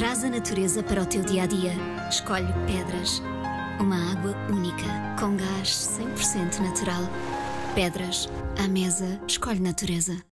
Traz a natureza para o teu dia-a-dia. Escolhe Pedras. Uma água única, com gás 100% natural. Pedras, à mesa, escolhe natureza.